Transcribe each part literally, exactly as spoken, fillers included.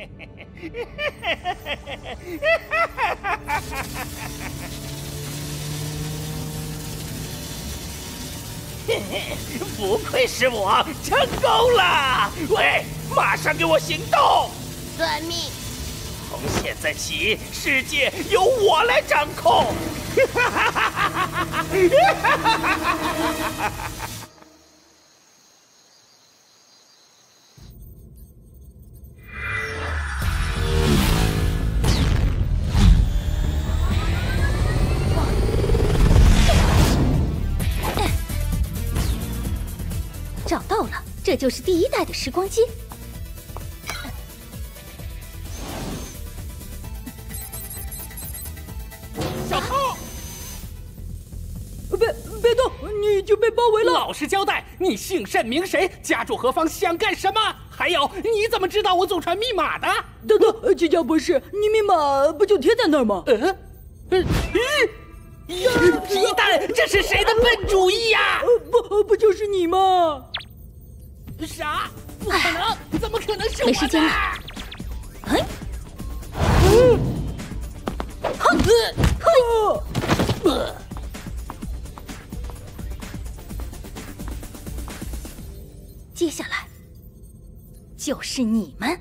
不愧是我，成功了！喂，马上给我行动！ 遵命。 从现在起，世界由我来掌控！ 找到了，这就是第一代的时光机。 小偷！ 别别动，你已经被包围了。 老实交代，你姓甚名谁？家住何方？想干什么？还有，你怎么知道我祖传密码的？ 等等，机长博士，你密码不就贴在那儿吗？ 嗯，嗯，咦，皮蛋，这是谁的笨主意呀？ 不，不就是你吗？ 啥？不可能！怎么可能是我的？ 没时间了。哎， 嗯， 哼， 呃， 接下来就是你们。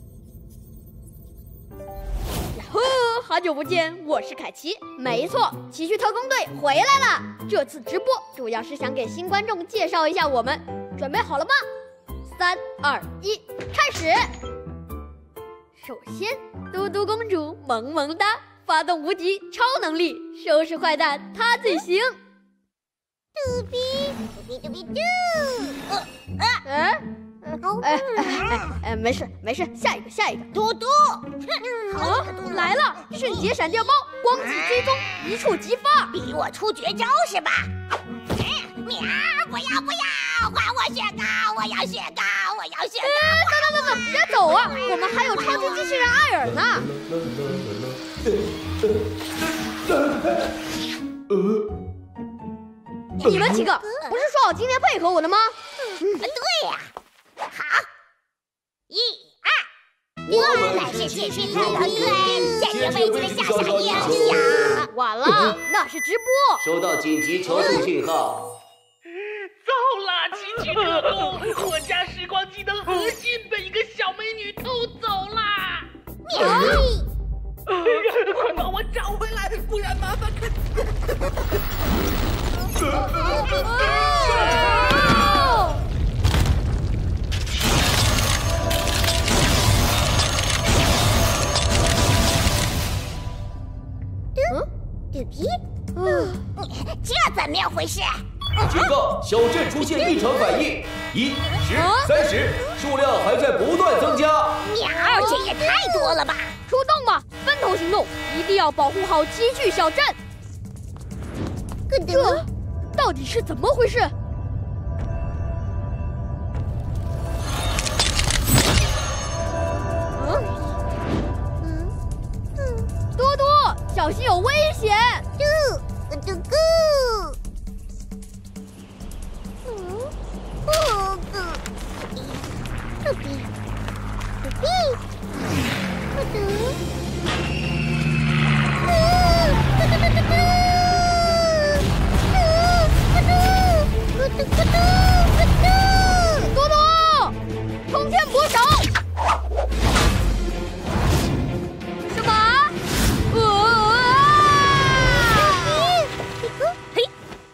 呀呵，好久不见，我是凯奇。没错，奇趣特工队回来了。这次直播主要是想给新观众介绍一下我们，准备好了吗？三二一，开始！首先，嘟嘟公主萌萌哒，发动无敌超能力，收拾坏蛋她最行。 嘟比嘟比嘟比嘟，呃啊，哎哎哎哎，没事没事，下一个下一个。 嘟嘟， 好，来了，迅捷闪电猫，光击追踪，一触即发。 逼我出绝招是吧？喵！不要不要，还我雪糕！我要雪糕！我要雪糕！ 等等等等，别走啊！我们还有超级机器人艾尔呢。你们几个不是说好今天配合我的吗？ 嗯，对呀。好，一二，我乃是奇趣特工队，解决危机的下下英雄。 完了，那是直播。 收到紧急求助信号。 糟了，奇趣特工，我家时光机的核心被一个小美女偷走啦！ 喵！ 快帮我找回来，不然麻烦可…… 嗯，嘟比，嗯，这怎么样回事？ 警告！小镇出现异常反应，一、十、三十，数量还在不断增加。 喵，这也太多了吧！ 出动吧，分头行动，一定要保护好奇趣小镇。这到底是怎么回事？嗯嗯，多多，小心有危险！ 嘟嘟咕。哦，嘟比，嘟比，嘟嘟，嘟嘟嘟嘟嘟，嘟嘟嘟嘟嘟嘟， 多多，冲天博手！什么？呃！ 嘿。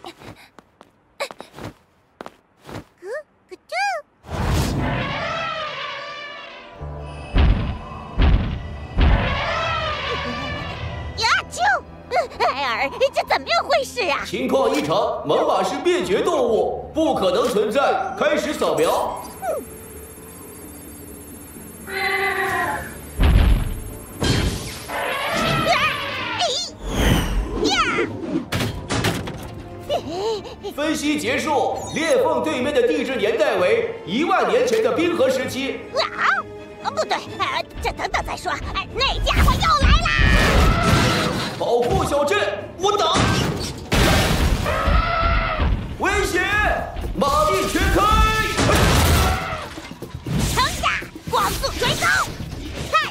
艾尔，这怎么样回事啊？ 情况异常，猛犸是灭绝动物，不可能存在。开始扫描。分析结束，裂缝对面的地质年代为一万年前的冰河时期。 啊，不对，呃，这等等再说。哎，那家伙又来啦！ 保护小镇，我等。危险！马力全开！ 撑着，光速追踪！太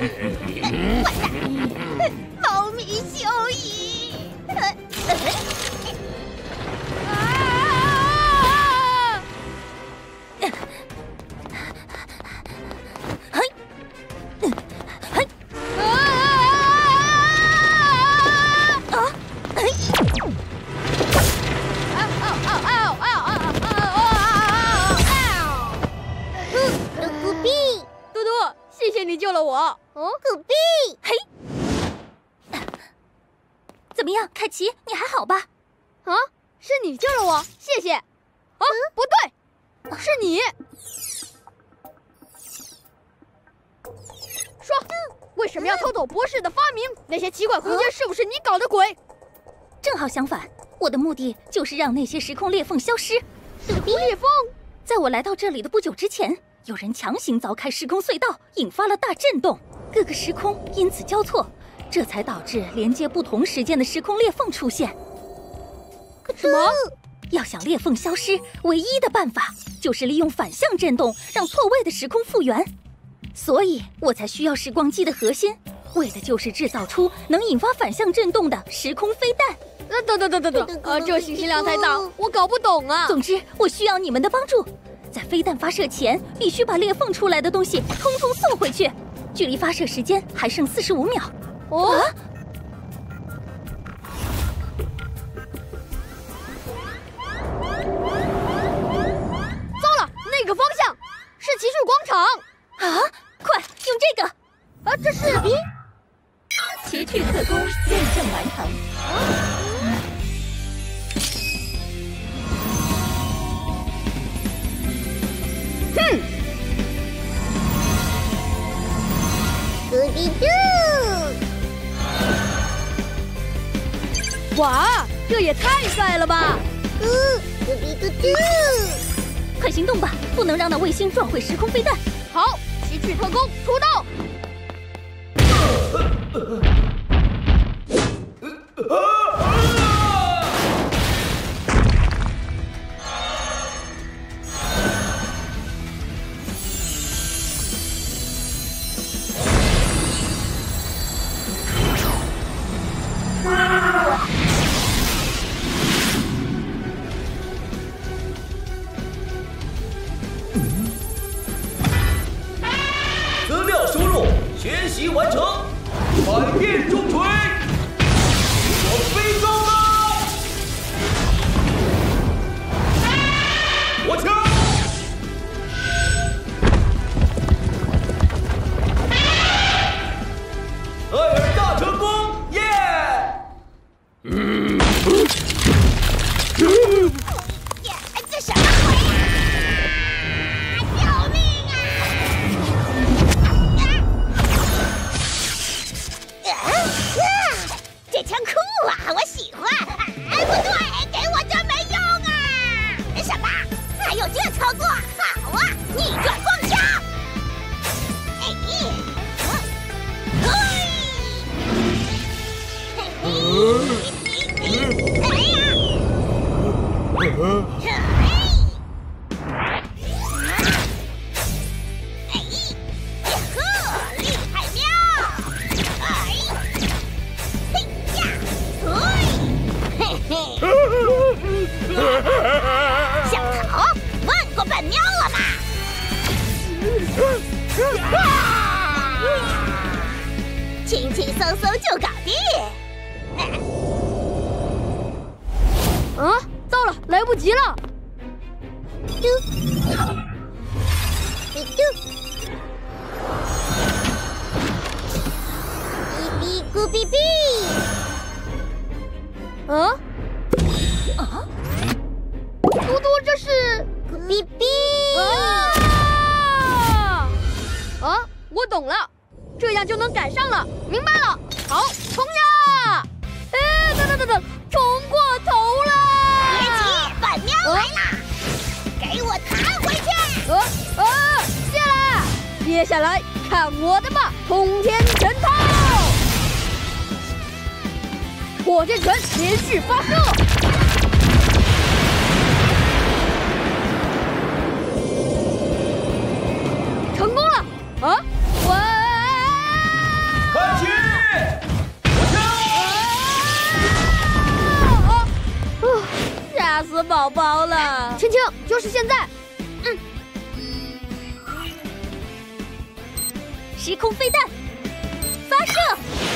完蛋，猫咪休矣。 你救了我， 哦，古碧， 嘿，怎么样，凯奇，你还好吧？ 啊，是你救了我，谢谢。啊，不对，是你。说，为什么要偷走博士的发明？那些奇怪空间是不是你搞的鬼？ 正好相反，我的目的就是让那些时空裂缝消失。 时空裂缝， 在我来到这里的不久之前。有人强行凿开时空隧道，引发了大震动，各个时空因此交错，这才导致连接不同时间的时空裂缝出现。 什么？ 要想裂缝消失，唯一的办法就是利用反向震动，让错位的时空复原。所以我才需要时光机的核心，为的就是制造出能引发反向震动的时空飞弹。 呃，等等等等等，呃，这信息量太大，我搞不懂啊。 总之，我需要你们的帮助。在飞弹发射前，必须把裂缝出来的东西通通送回去。距离发射时间还剩四十五秒。 哦， 啊、 糟了，那个方向是奇趣广场啊！快用这个！ 啊，这是奇趣特工认证完成。啊哼！ 咕比嘟！ 哇，这也太帅了吧！ 咕咕比嘟嘟！ 快行动吧，不能让那卫星撞毁时空飞弹！ 好，奇趣特工出动！ 资料输入，学习完成，百变重锤，我飞高了，我枪，艾尔大成功，耶！嗯。 这什么鬼啊！救命啊！啊啊！这枪酷啊，我喜欢。哎，不对，给我这没用啊！什么？还有这操作？好啊，逆转光枪！哎，嘿，嘿，哎呀！哎！哎！呀呵，厉害妙！哎！嘿呀！嘿！嘿嘿！想逃？问过本喵了吗？轻轻松松就搞定！ 啊！糟了，来不及了！ 嘟，比嘟，哔哔咕哔哔。 啊啊！嘟嘟，这是咕哔哔。 啊！啊！我懂了，这样就能赶上了，明白了。好，冲呀！哎，等等等等，冲过头了！ 别急，本喵来啦！给我弹回去！ 呃呃，下来！接下来看我的吧，通天神套！火箭拳连续发射！成功了！啊！哇！ 宝宝了。 青青，就是现在！ 嗯。时空飞弹发射！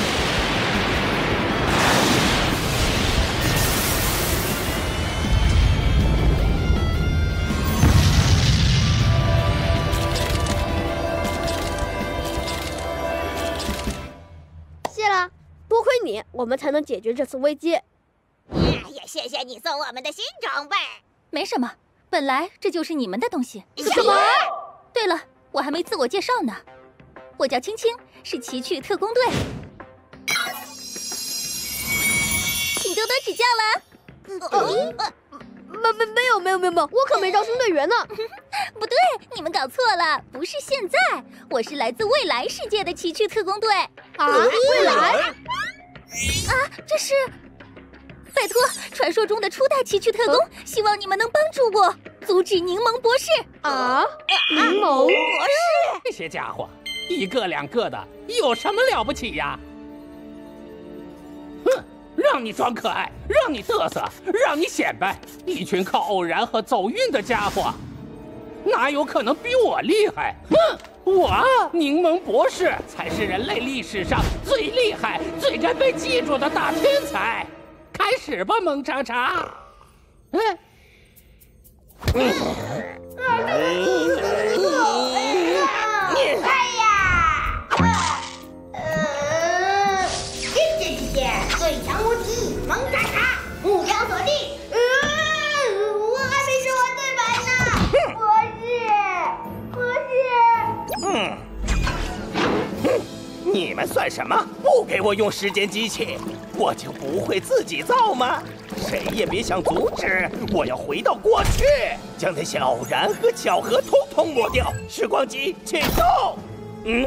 谢了，多亏你，我们才能解决这次危机。 也谢谢你送我们的新装备。 没什么，本来这就是你们的东西。 什么？ 对了，我还没自我介绍呢，我叫青青，是奇趣特工队，请多多指教了。 呃没没没有没有没有没有，我可没招生队员呢。 不对，你们搞错了，不是现在，我是来自未来世界的奇趣特工队。 啊，未来？ 啊，这是。拜托，传说中的初代奇趣特工，希望你们能帮助我阻止柠檬博士。 啊，柠檬博士， 这些家伙一个两个的，有什么了不起呀？哼，让你装可爱，让你嘚瑟，让你显摆，一群靠偶然和走运的家伙，哪有可能比我厉害？哼！我柠檬博士才是人类历史上最厉害、最该被记住的大天才。开始吧，萌茶茶。嗯。嗯。 哎呀！呃，这世界最强武器，萌茶茶，目标锁定。呃，我还没说完对白呢。博士，博士。 嗯。你们算什么？不给我用时间机器，我就不会自己造吗？谁也别想阻止！我要回到过去，将那些偶然和巧合统统抹掉。时光机启动。嗯，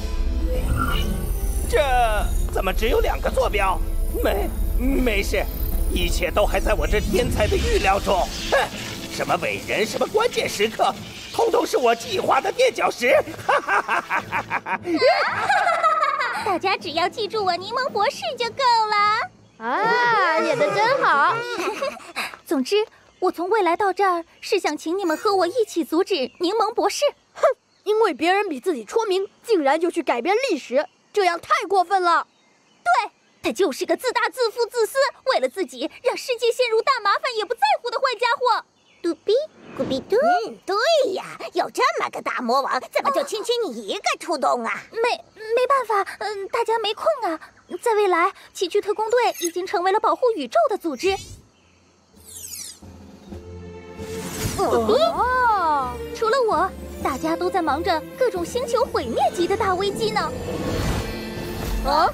这怎么只有两个坐标？没，没事，一切都还在我这天才的预料中。哼，什么伟人，什么关键时刻，统统是我计划的垫脚石。哈哈哈哈哈哈！ 大家只要记住我柠檬博士就够了。 啊，演得真好。 总之，我从未来到这儿是想请你们和我一起阻止柠檬博士。 哼，因为别人比自己出名，竟然就去改变历史，这样太过分了。 对，他就是个自大、自负、自私，为了自己让世界陷入大麻烦也不在乎的坏家伙。 嘟比咕比嘟，嗯，对呀，有这么个大魔王，怎么就区区你一个出动啊？ 没没办法，嗯，大家没空啊。在未来，奇趣特工队已经成为了保护宇宙的组织。 哦， 除了我，大家都在忙着各种星球毁灭级的大危机呢。 啊？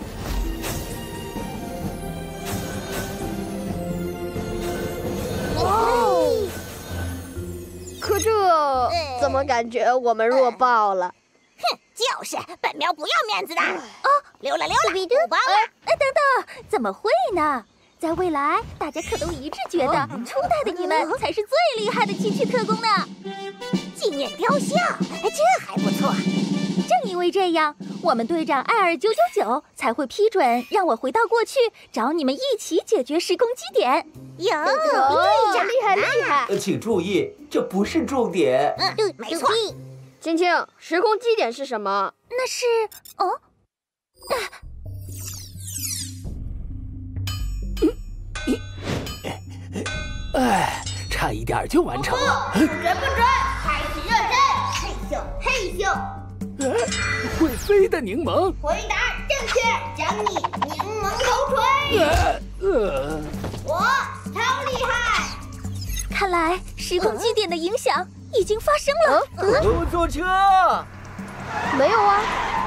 哦，可这怎么感觉我们弱爆了？ 哼，就是，本喵不要面子的。哦，溜了溜了， 不帮了。 哎，等等，怎么会呢？在未来，大家可都一致觉得初代的你们才是最厉害的奇趣特工呢。 纪念雕像，这还不错。 正因为这样，我们队长艾尔九九九才会批准让我回到过去，找你们一起解决时空基点。 有， 队长厉害厉害！ 呃，请注意，这不是重点。 嗯，没错。 青青，时空基点是什么？ 那是……哦， 哎，差一点就完成了。 准不准？开启热身，嘿咻嘿咻。 会飞的柠檬， 回答正确，奖你柠檬头锤。 呃呃， 我超厉害！ 看来时空基点的影响已经发生了。 出租车？ 没有啊。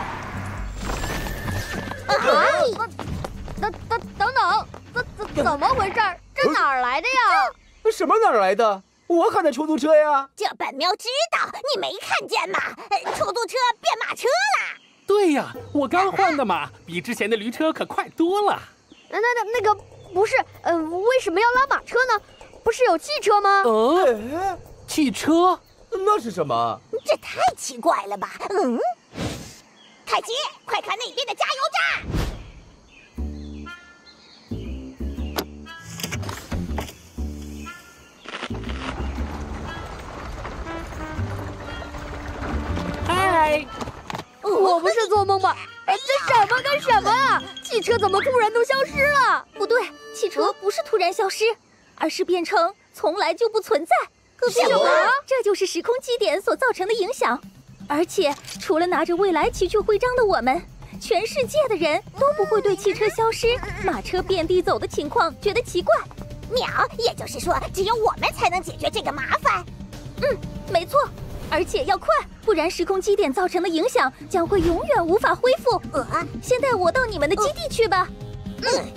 啊！等等等等，怎怎怎么回事？这哪儿来的呀？ 什么哪儿来的？我喊的出租车呀！ 这本喵知道，你没看见吗？出租车变马车了。 对呀，我刚换的马，比之前的驴车可快多了。 那那那个不是，呃，为什么要拉马车呢？不是有汽车吗？ 嗯，汽车？ 那是什么？ 这太奇怪了吧？嗯，凯奇，快看那边的加油站！ 我不是做梦吧？哎，这什么跟什么啊？汽车怎么突然都消失了？ 不对，汽车不是突然消失，而是变成从来就不存在。 什么？ 这就是时空基点所造成的影响。而且，除了拿着未来奇趣徽章的我们，全世界的人都不会对汽车消失、马车遍地走的情况觉得奇怪。 秒，也就是说，只有我们才能解决这个麻烦。 嗯，没错，而且要快，不然时空基点造成的影响将会永远无法恢复。 呃， 先带我到你们的基地去吧。 嗯。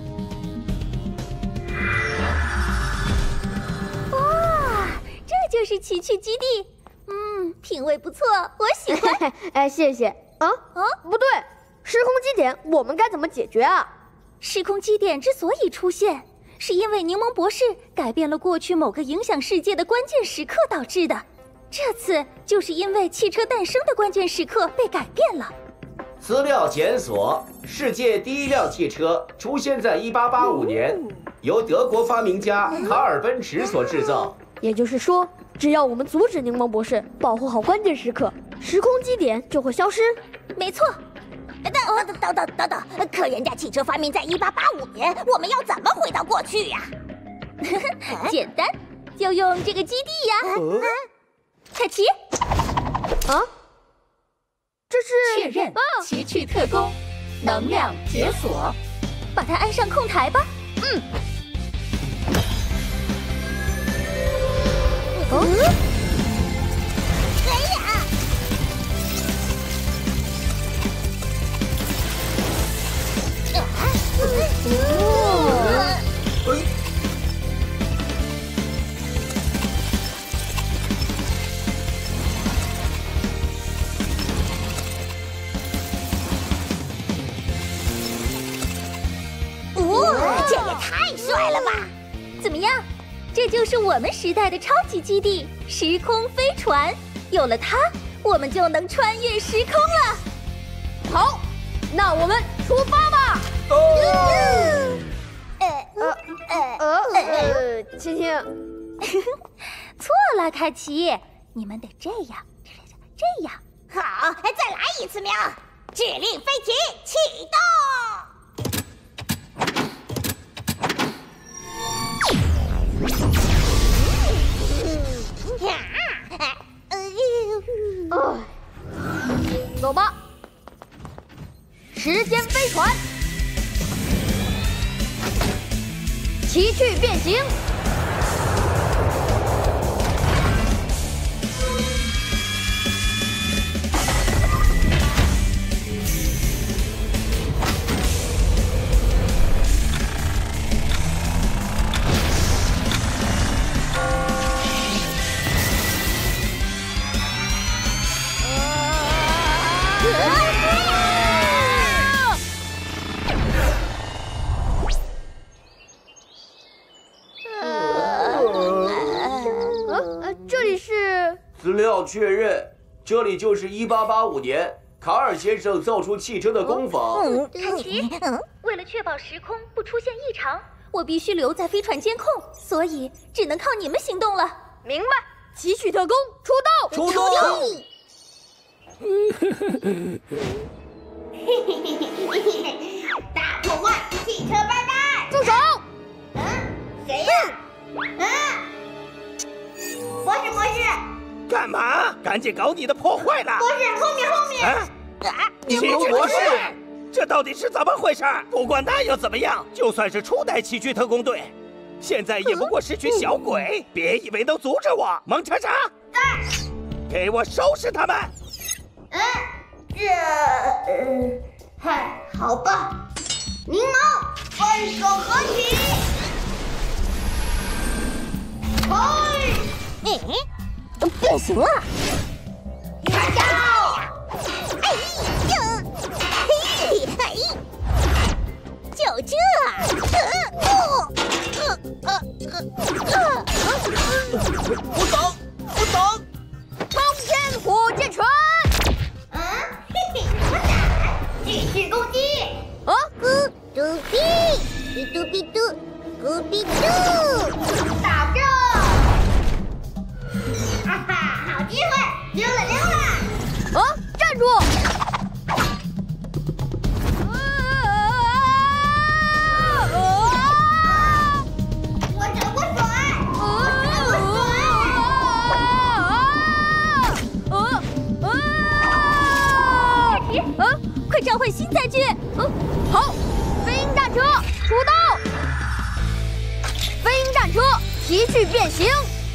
哇，这就是奇趣基地。嗯，品味不错，我喜欢。 哎，谢谢。啊啊，不对，时空基点我们该怎么解决啊？ 时空基点之所以出现，是因为柠檬博士改变了过去某个影响世界的关键时刻导致的。这次就是因为汽车诞生的关键时刻被改变了。 资料检索：世界第一辆汽车出现在一八八五年，由德国发明家卡尔奔驰所制造。 也就是说，只要我们阻止柠檬博士，保护好关键时刻，时空基点就会消失。 没错。 等等等等等等，可人家汽车发明在一八八五年，我们要怎么回到过去呀？ 简单，就用这个基地呀。 嗯、 凯奇， 啊，这是确认奇趣特工，能量解锁，把它安上控台吧。嗯。 嗯。 哎呀！ 哦， 哦，这也太帅了吧！ 怎么样？这就是我们时代的超级基地——时空飞船。有了它，我们就能穿越时空了。 好，那我们出发吧！ 哦， 呃呃呃呃，青青， 错了，凯奇，你们得这样，这样。 好，再来一次喵！指令飞行，启动！ 啊，走吧。时间飞船，奇趣变形。 资料确认，这里就是一八八五年卡尔先生造出汽车的工坊。 嗯，凯奇，嗯，为了确保时空不出现异常，我必须留在飞船监控，所以只能靠你们行动了。 明白，奇趣特工出动！ 出动！ 大破坏汽车拜拜！ 住手！ 嗯，谁呀？嗯，博士博士。 干嘛？赶紧搞你的破坏了！ 博士，后面后面！ 啊！奇趣博士，这到底是怎么回事？不管那又怎么样，就算是初代奇趣特工队，现在也不过是群小鬼，别以为能阻止我！蒙查查，给我收拾他们！ 嗯，这……呃，嗨，好吧。柠檬，分手合体！嘿！ 嗯。变形了！ 看招！哎呀！嘿！哎！就这！呃呃呃呃呃！ 不懂，不懂！ 冲天火箭拳！ 嗯，嘿嘿，我打！继续攻击！ 啊！ 咕嘟比，比嘟比嘟，咕比嘟，打中！哈哈，好机会，溜了溜了！ 啊！站住！ 快召唤新载具！ 嗯，好，飞鹰战车出动！飞鹰战车奇趣变形！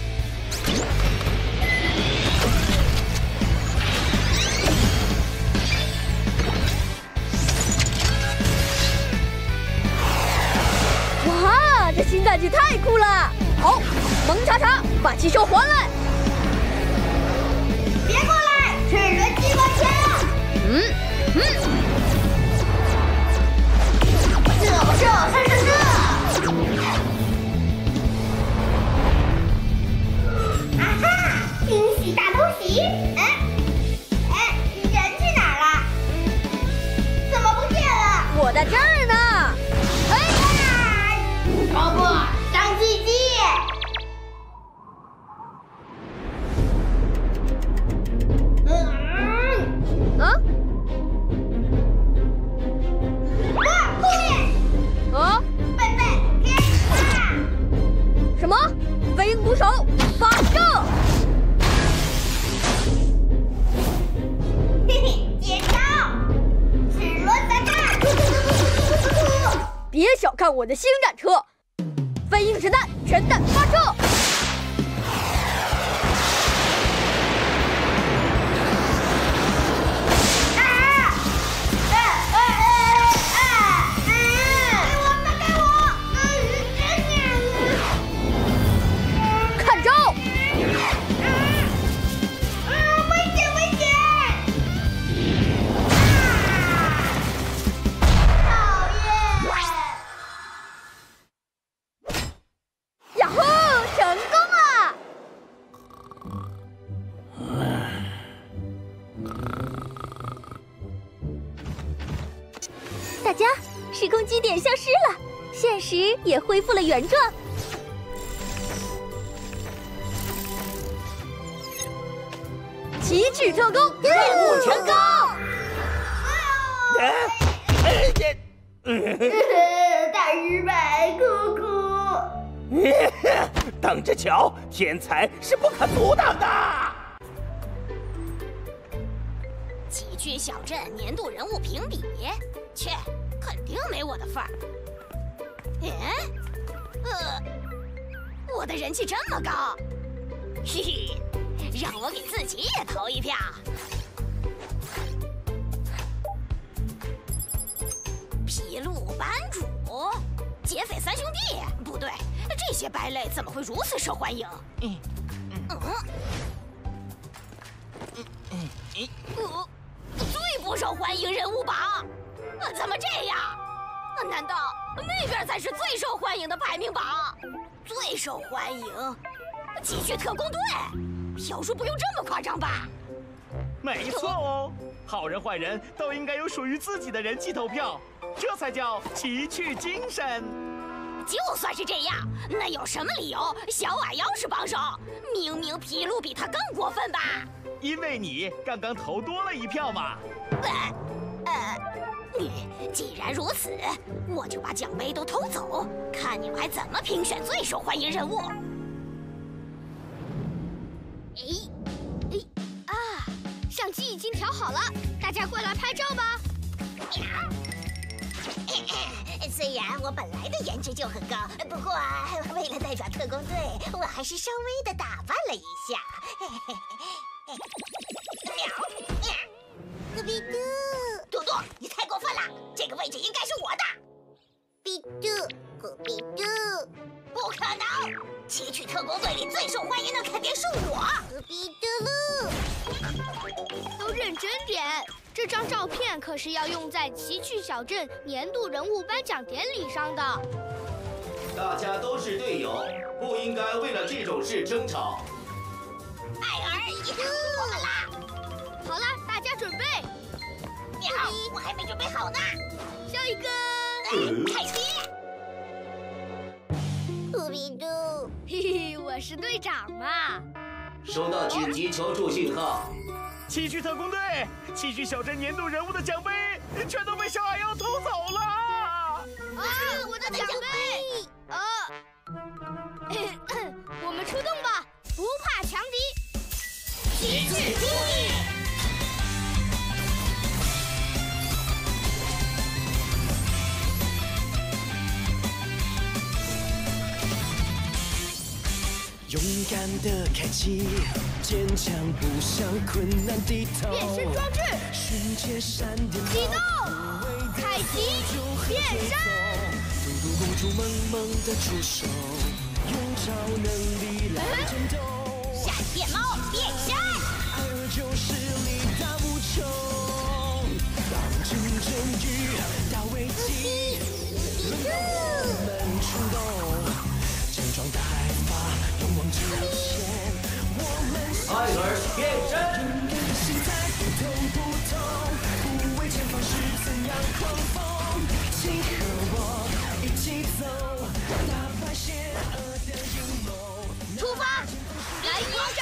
哇，这新载具太酷了！好，萌查查，把气球还来！ 别过来，齿轮激光枪！ 嗯嗯， 这不是，是是是！啊哈，惊喜大东喜！哎哎，人去哪儿了？怎么不见了？ 我在这儿呢！ 哎呀，超过上机机！ 啊？ 啊，后面！ 啊？ 贝贝，别打！ 什么？飞鹰鼓手发射！ 嘿嘿，接招！齿轮砸弹！ 别小看我的星战车，飞鹰实弹全弹发射！ 大家，时空基点消失了，现实也恢复了原状。 奇趣特工任务成功！ 大失败，哭哭。 等着瞧，天才是不可阻挡的。 奇趣小镇年度人物评比，切，肯定没我的份儿。哎，呃，我的人气这么高，嘿嘿，让我给自己也投一票。皮鹿班主，劫匪三兄弟，不对，这些败类怎么会如此受欢迎？嗯嗯嗯嗯，呃，最不受欢迎人物榜，呃，怎么这样？难道那边才是最受欢迎的排名榜？最受欢迎，奇趣特工队，票数不用这么夸张吧？ 没错哦，好人坏人都应该有属于自己的人气投票，这才叫奇趣精神。 就算是这样，那有什么理由小矮妖是榜首？明明皮鹿比他更过分吧？ 因为你刚刚投多了一票嘛。 呃，呃，既然如此，我就把奖杯都偷走，看你们还怎么评选最受欢迎人物。哎，哎，啊，相机已经调好了，大家过来拍照吧。虽然我本来的颜值就很高，不过为了代表特工队，我还是稍微的打扮了一下。喵！咕比嘟，嘟嘟，你太过分了，这个位置应该是我的。比嘟，咕比嘟，不可能！奇趣特工队里最受欢迎的肯定是我。咕比嘟噜， 都认真点。这张照片可是要用在奇趣小镇年度人物颁奖典礼上的。 大家都是队友，不应该为了这种事争吵。 艾尔已经告诉我们啦。 好了，大家准备。 喵，我还没准备好呢。 下一个。 嗯、 开始。咕比嘟， 嘿嘿，我是队长嘛。 收到紧急求助信号。 奇趣特工队，奇趣小镇年度人物的奖杯全都被小矮妖偷走了！ 啊，我的奖杯！啊，我们出动吧，不怕强敌！ 奇趣出力！ 勇敢的开启，坚强不向困难低头。 变身装置， 瞬间闪电启动，凯奇变身。 嘟嘟公主萌萌的出手，用超能力来战斗。 闪电猫变身， 爱就是力大无穷，当竞争遇到危机，轮到我们出动，强壮大海发，勇往直前。我们艾尔变身， 心态不同不同，不畏前方是怎样狂风，请和我一起走，打败邪恶的阴谋。 出发，蓝鹰战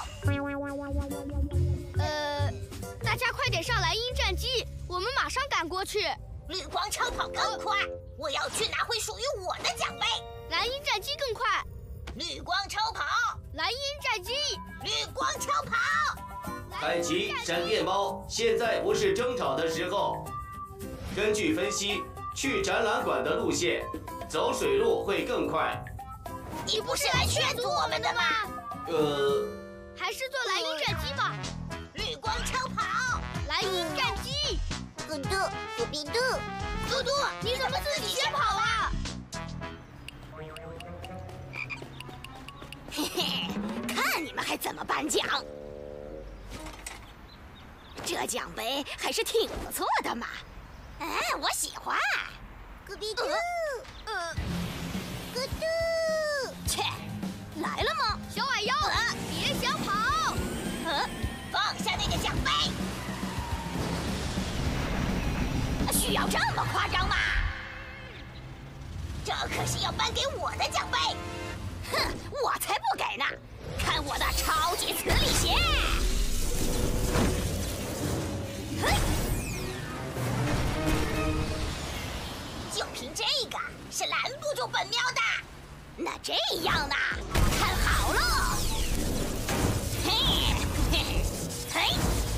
机。呃，大家快点上蓝鹰战机，我们马上赶过去。 绿光超跑更快，我要去拿回属于我的奖杯。 蓝鹰战机更快， 绿光超跑， 蓝鹰战机， 绿光超跑。 凯奇，闪电猫，现在不是争吵的时候。根据分析，去展览馆的路线，走水路会更快。 你不是来劝阻我们的吗？ 呃， 还是坐蓝鹰战机吧。 绿光超跑， 蓝鹰战机。 嘟嘟，嘟比嘟， 嘟嘟，你怎么自己先跑啊？ 嘿嘿，看你们还怎么颁奖！这奖杯还是挺不错的嘛。哎，我喜欢。咕比嘟，呃，咕嘟，切，来了吗？ 小矮妖， 呃、 别想跑！ 呃，放下那个奖杯。需要这么夸张吗？这可是要颁给我的奖杯！哼，我才不给呢！看我的超级磁力鞋！嘿，就凭这个是拦不住本喵的。那这样呢？看好了！嘿，嘿，嘿！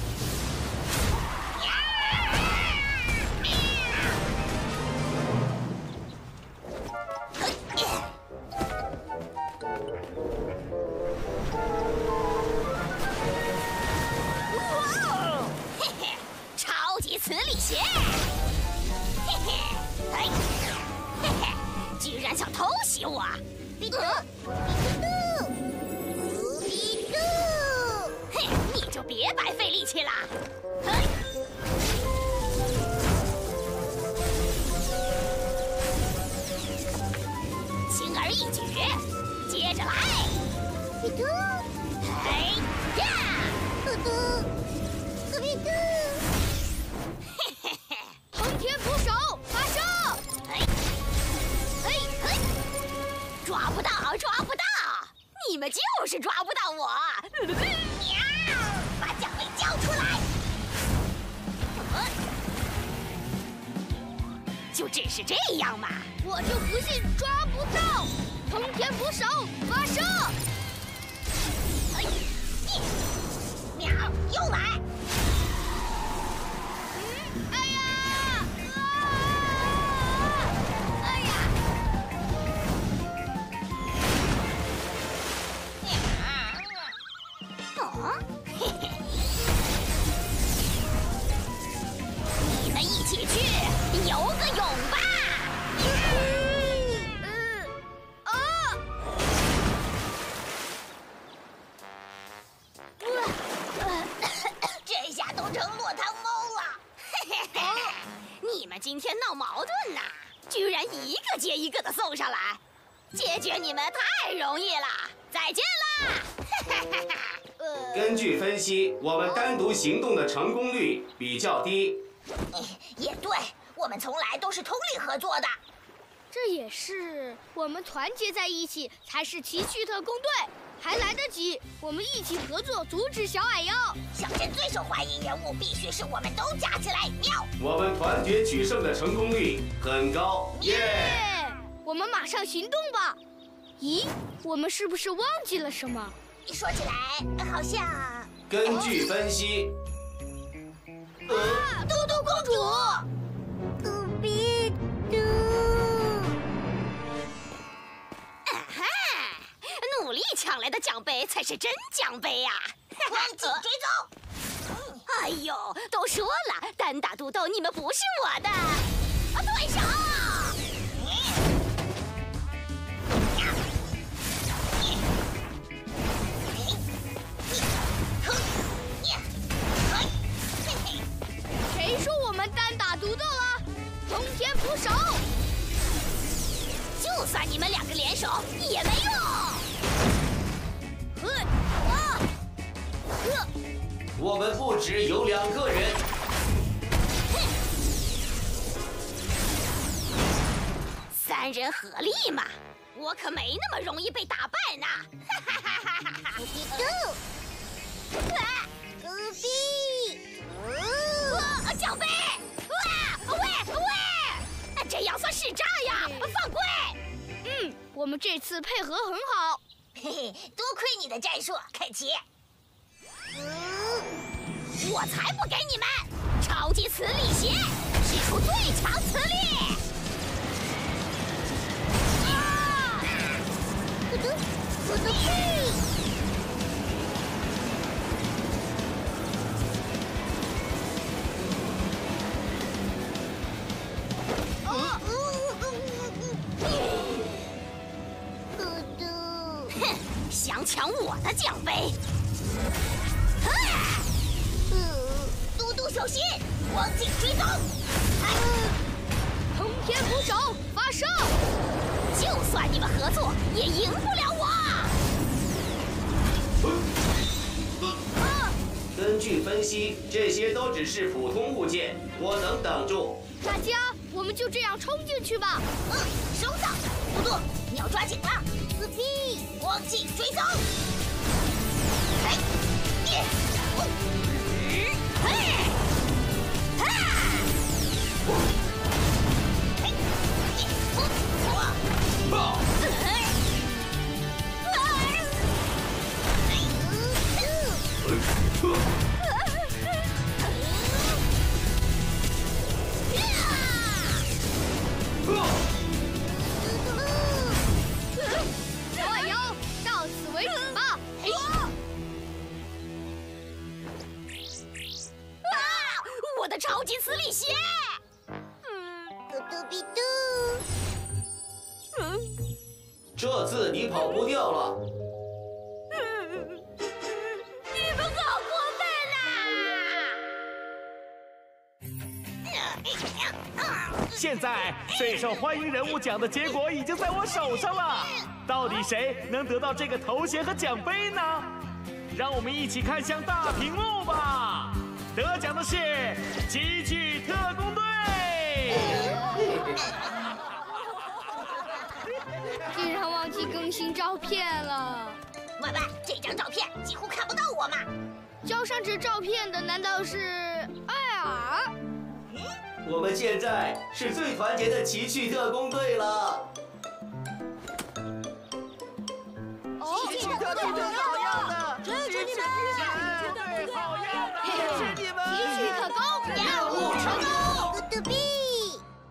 磁力鞋，嘿嘿，哎，嘿嘿，居然想偷袭我！比嘟，比嘟，比嘟，嘿，你就别白费力气了。嘿，轻而易举，接着来，比嘟，哎呀，嘟嘟，比嘟。 天扶手发射！ 哎，哎哎，抓不到，抓不到！你们就是抓不到我！喵，把奖杯交出来！呃、就只是这样嘛？ 我就不信抓不到！冲天扶手发射！ 哎，喵，又来！一起去游个泳吧！ 嗯啊！ 这下都成落汤猫了！嘿嘿嘿，你们今天闹矛盾呐，居然一个接一个的送上来，解决你们太容易了！再见啦！ 根据分析，我们单独行动的成功率比较低。 也对，我们从来都是通力合作的。 这也是，我们团结在一起才是奇趣特工队，还来得及，我们一起合作阻止小矮妖。 小镇最受欢迎人物必须是我们都加起来，喵！ 我们团结取胜的成功率很高，耶！ Yeah! 我们马上行动吧。咦，我们是不是忘记了什么？ 说起来，好像…… 根据分析， 呃，嘟嘟公主，嘟比嘟，啊哈，努力抢是真奖杯呀！光景追踪。哎呦，都说了，单打独斗你们不是我的对手。 谁说我们单打独斗了？通天扶手！ 就算你们两个联手也没用。呵，啊，呵。 我们不只有两个人。 三人合力嘛，我可没那么容易被打败呢。哈哈哈哈哈哈！啊，隔壁，哇，奖杯！哇，喂喂，这样算使诈呀！犯规！ 嗯，我们这次配合很好。 嘿嘿，多亏你的战术，凯奇。我才不给你们！超级磁力鞋，使出最强磁力！啊！咕嘟咕嘟屁！哦，咕嘟！哼，想抢我的奖杯？啊！嘟嘟小心，光景追踪！ 通天扶手发射！ 就算你们合作，也赢不了我。 根据分析，这些都只是普通物件，我能挡住。 大家，我们就这样冲进去吧。 嗯，收到。嘟嘟，你要抓紧了。四 P， 光景追踪。哎，耶，哦，嘿，哈，嘿，耶，哦，我，啊，哎， 小妖，到此为止吧。 啊！我的超级磁力鞋！嗯，嘟嘟比嘟。 嗯，这次你跑不掉了。 你们好过分呐！ 现在最受欢迎人物奖的结果已经在我手上了，到底谁能得到这个头衔和奖杯呢？让我们一起看向大屏幕吧！得奖的是奇趣特工队。 竟然忘记更新照片了。 喂喂，这张照片几乎看不到我嘛！ 交上这照片的难道是艾尔？ 我们现在是最团结的奇趣特工队了。 哦， 奇趣特工队好样的！支持你们！ 对，好样的！ 奇趣特工任务成功。